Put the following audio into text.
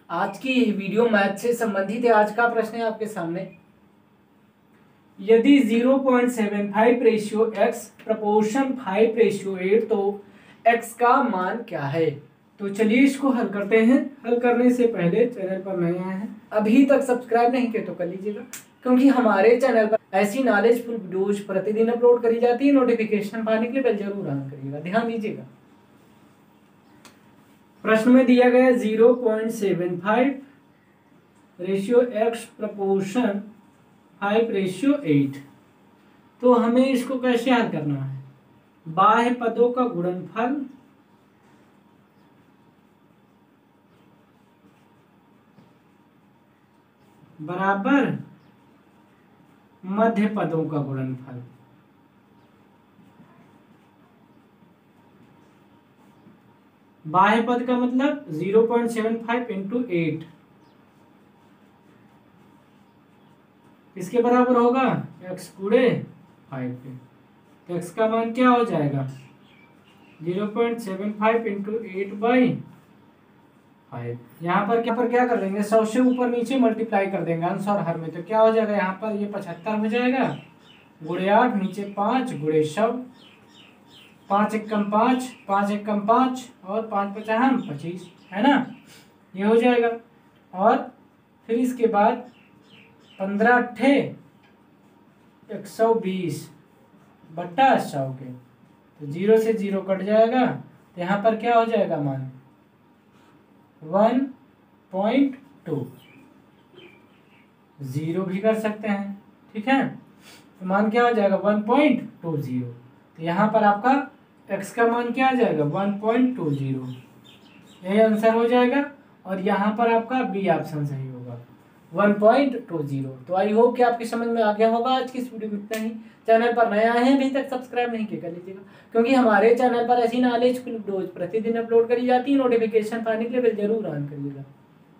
आज की video math से संबंधित है। आज का प्रश्न है आपके सामने, यदि 0.75 रेशियो x प्रपोर्शन 5:8 तो x का मान क्या है। तो चलिए इसको हल करते हैं। हल करने से पहले चैनल पर नए आए हैं, अभी तक सब्सक्राइब नहीं किए तो कर लीजिएगा, क्योंकि हमारे चैनल पर ऐसी नॉलेजफुल वीडियोज प्रतिदिन अपलोड करी जाती है। नोटिफिकेशन पाने के लिए बेल जरूर ऑन करिएगा, ध्यान दीजिएगा। प्रश्न में दिया गया 0.75 रेशियो x प्रपोर्शन 5:8। तो हमें इसको कैसे हल करना है। बाह्य पदों का गुणनफल बराबर मध्य पदों का गुणनफल। बाह्य पद का मतलब 0.75 इंटू 8 किसके बराबर होगा, x गुणे 5 पे। तो x का मान क्या हो जाएगा 0.75 इंटू 8/5। यहाँ पर क्या कर देंगे, 100 से ऊपर नीचे मल्टीप्लाई कर देंगे अंश और हर में। तो क्या हो जाएगा, यहाँ पर ये 75 हो जाएगा, गुणे 8 नीचे 5 गुणे 100, 5 एकम 5, 5 एकम 5 और 5 पचास 25, है ना, ये हो जाएगा। और फिर इसके बाद 15 अट्ठे 120 बट्टा 100 के, तो 0 से 0 कट जाएगा। तो यहाँ पर क्या हो जाएगा मान 1.2, 0 भी कर सकते हैं, ठीक है। तो मान क्या हो जाएगा 1.20। तो यहाँ पर आपका x का मान क्या आ जाएगा 1.20, यही आंसर हो जाएगा। और यहाँ पर आपका बी ऑप्शन सही होगा 1.20। तो आई होप कि आपकी समझ में आ गया होगा। आज की इस वीडियो में इतना ही। चैनल पर नया है, अभी तक सब्सक्राइब नहीं किया कर लीजिएगा, क्योंकि हमारे चैनल पर ऐसी नॉलेज वीडियोज प्रतिदिन अपलोड करी जाती है। नोटिफिकेशन पाने के लिए बेल जरूर ऑन करिएगा।